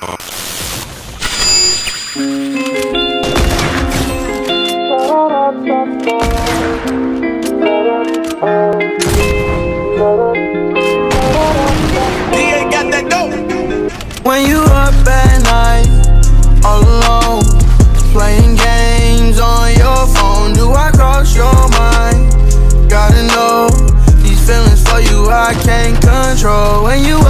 When you up at night, all alone, playing games on your phone, do I cross your mind? Gotta know, these feelings for you I can't control. When you